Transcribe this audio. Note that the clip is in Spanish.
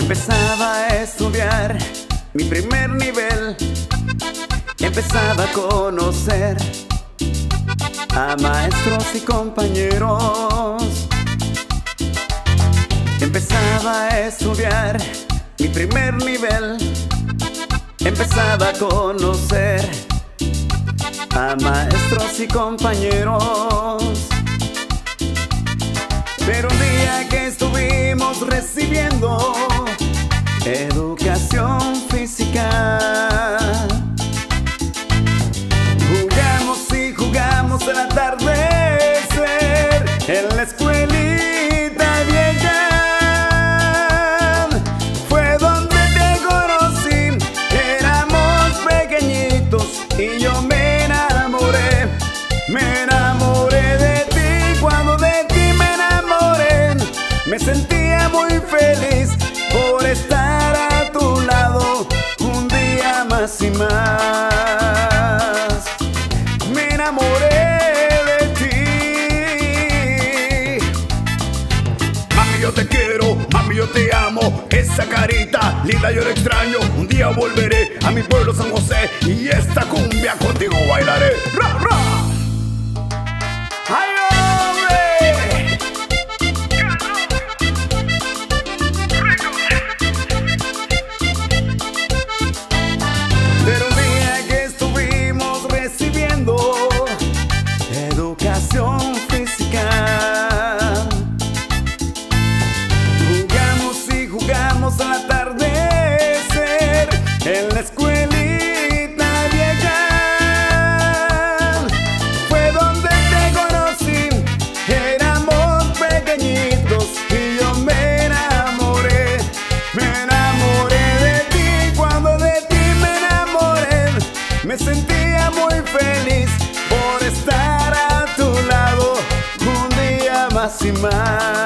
Empezaba a estudiar mi primer nivel, empezaba a conocer a maestros y compañeros. Empezaba a estudiar mi primer nivel, empezaba a conocer a maestros y compañeros. Pero un día que estuvimos recibiendo educación física, jugamos y jugamos al atardecer en la escuelita vieja. Fue donde te conocí, éramos pequeñitos y yo me enamoré de ti. Cuando de ti me enamoré, me sentía muy feliz por estar a tu lado un día más y más. Me enamoré de ti. Mami, yo te quiero, mami, yo te amo. Esa carita linda yo la extraño. Un día volveré a mi pueblo San José y esta cumbia contigo bailaré. ¡Ra, ra! ¡Ay, hombre! Pero un día que estuvimos recibiendo educación física, jugamos y jugamos al atardecer en la escuelita vieja. Fue donde te conocí, éramos pequeñitos y yo me enamoré de ti. Cuando de ti me enamoré, me sentía muy feliz por estar a tu lado un día más y más.